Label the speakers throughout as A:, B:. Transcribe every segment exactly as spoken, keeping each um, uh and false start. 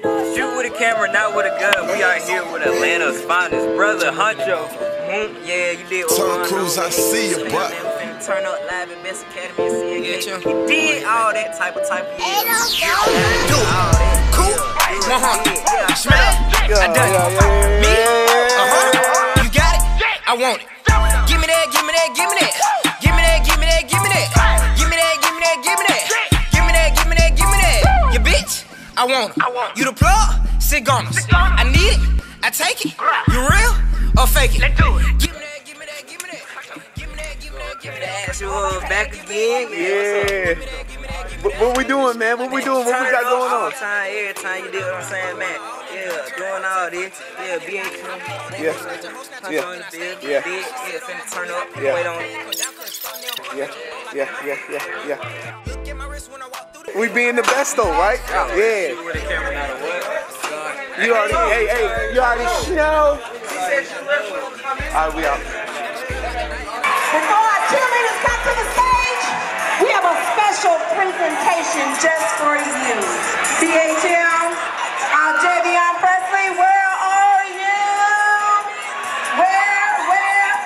A: Shoot with a camera, not with a gun. We are here with Atlanta's finest brother, Honcho Moonk. Yeah, you did what
B: Tom Cruise, I see you, but
A: turn up live at B E S T Academy and C S K. You did all that type of type of yeah.
C: Do it. Cool. Uh-huh. Smash. I done it. Me? Uh-huh. You got it? I want it. Give me that, give me that, give me that. Give me that, give me that, give me that. Give me that, give me that, give me that. Give me that, give me that, give me that. You bitch, I want it. You the plug? Sit on us. I need it. I take it. You real or fake it?
A: Let's do it.
C: Give me that, give me that, give me that. Give me that, give me that, give me that.
A: That's your back again.
D: Yeah. What, what we doing, man? What we doing? What we got going on?
A: All time, every time you did what I'm saying, man. Yeah, doing all this. Yeah, B H M.
D: Yeah. Yeah.
A: On the field.
D: Yeah.
A: Big. Yeah, finna turn up.
D: Yeah.
A: Wait on it.
D: Yeah. Yeah. Yeah. Yeah. Yeah. We being the best though, right? Yeah.
A: With a camera, not a what?
D: You already, hey, hey, you already know. Alright, we out.
E: Before our cheerleaders come to the stage, we have a special presentation just for you. B H M, our Javion Presley, where are you? Where, where?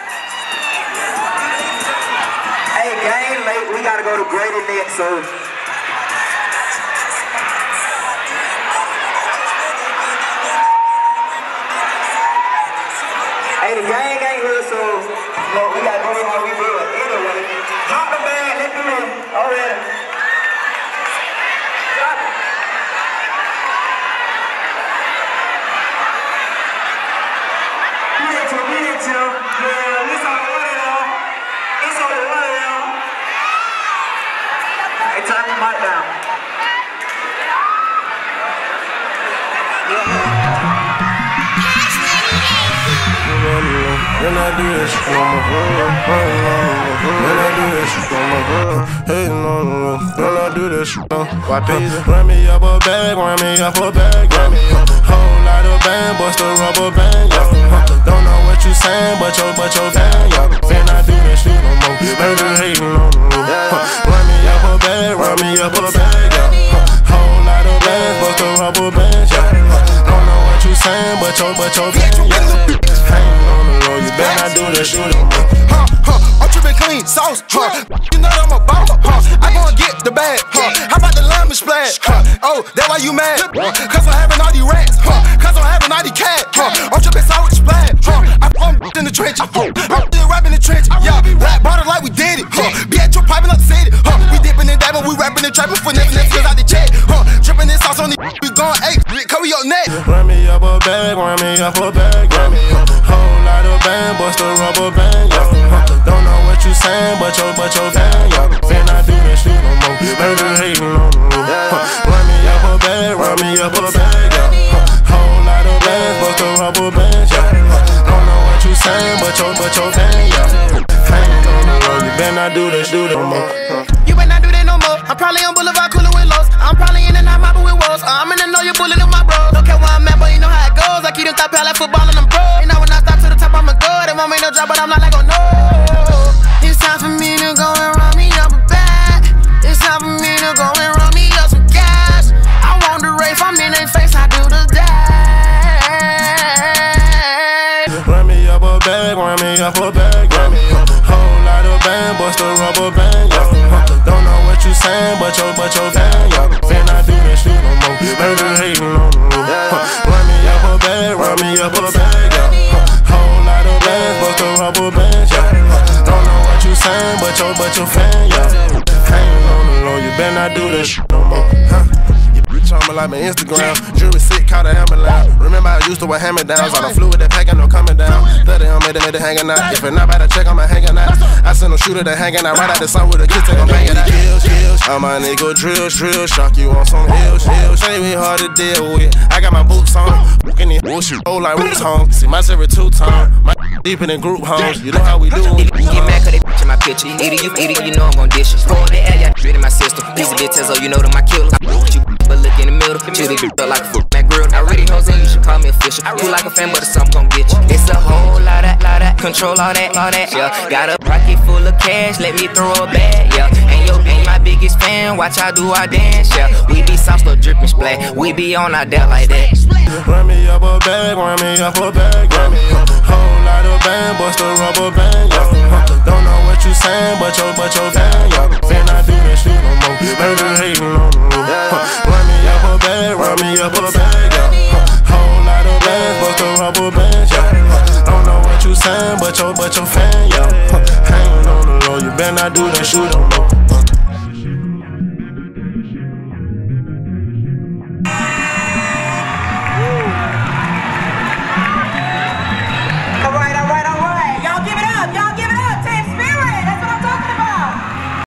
A: Hey, game late. We gotta go to Grady next, so. Hey, the gang ain't here, so well, we gotta do it how we do it. Anyway, drop the bag, let them in. All right. Drop it. B H M, B H M. Yeah, it's on the one of y'all. It's on the one of y'all. Hey, turn the mic down.
B: When I do this, shit on my phone. When I do this, shit on my phone. Hey, no, no, when I do this, shit on my phone. Run me up a bag, run me up a bag, yeah. Whole lot of bang, bust a rubber band, yeah. Don't know what you saying, but your, but your fan, yeah. When I do this, shit on my phone. Baby, hating on me. Run me up a bag, run me up a bag, yeah. Whole lot of bands, bust a rubber band, yeah. Don't know what you saying, but your, but your fan, yeah. Hating on the road, you better not do that shit on me.
F: Huh, huh, I'm trippin' clean, sauce, huh. You know I'm a boss, huh. I gon' get the bag, huh. How about the lemon splash, huh. Oh, that why you mad, huh. Cause I'm having all these rats, huh. Cause I'm having all these cats, huh. I'm trippin' sauce with splash, huh. I'm in the trench, huh. I'm still rapping in the trench, yeah. Rap bottle like we did it, huh. Be at your piping up the city, huh. We dippin' and dabbing, we rapping and trapping for next next cause out the check, huh. Trippin' this sauce on the we gon' eight, cover your neck.
B: Run me up a bag, run me up a bag, yeah. Whole lot of bang, bust a rubber band, yeah. Don't know what you saying, but your, but your fan, yeah. When I do that shit no more, baby hating on me. Run me up a bag, run me up a bag, yeah. Whole lot of bands, bust a rubber band, yeah. Don't know what you saying, but your, but your fan, yeah. Hanging on the road, you better not do this, do that no more.
C: You better not do that no more. I'm probably on Boulevard cooling with lows. I'm probably in and out mobbing with wolves. I'm in the know you're bullying with my bros. Don't care where I'm at, but you know how it goes. I keep them top like football and I'm pro. And now when I stop to the top, I'ma go. They want me to drop, but I'm not like, oh no. It's time for me to go and run me up a bag. It's time for me to go and run me up some gas. I want the race, I'm in their face, I do the dash.
B: Run me up a bag, run me up a bag, yeah. Whole lot of bang, bust a rubber band, yeah. Don't know what you saying, but your, but your fan, yeah. When I do that shit no more, baby hating on me. Run me up a bag, run me up a bag, yeah. Whole lot of bands, bust a rubber band, yeah. Don't know what you saying, but your, but your fan, yeah. Hanging on the low, you better not do that shit no more, huh? On me like my Instagram, jewelry sick, caught a hammer loud. Remember I used to wear hammer downs. All the fluid that packing, no coming down. thirty on me, they made it hanging out. If it not by the check, I'm a hanging out. I send them shooter, they hanging out. Right out the sun with a kiss, they gon' bang it out. Hills, hills, I'm my nigga drill, drill. Shock you on some hills, hills. Ain't we hard to deal with. I got my boots on, walking in bullshit, roll like roots home. See my series two tone, my deeper than group homes. You know how we do it.
C: Get mad cause they in my picture. Eat it, you eat it, you know I'm gon' dish it. Pour the air, y'all in my system. Piece of bitch, so you know that my killer. You but look in the middle, chili be built like a foot back grill. I really hoes in, you should call me official. You like a fan, but it's something gon' get you. It's a whole lot of, lot of control all that, all that, yeah. Got a pocket full of cash, let me throw a bag, yeah. And yo, ain't my biggest fan, watch how do I dance, yeah. We be sauce, no drip and splat, we be on our deck like that.
B: Run me up a bag, run me up a bag, yeah. Whole lot of bang, bust a rubber band, yeah. Don't know what you saying, but your, but your fan, yeah. Then I do that shit no more, murder hating on the roof. Run me up a bag, run me up a bag, yeah. Whole lot of bags, bust a rubber band, yeah. Don't know what you saying, but your, but your fan, yeah. Hanging on the low, you better not do that shit no more.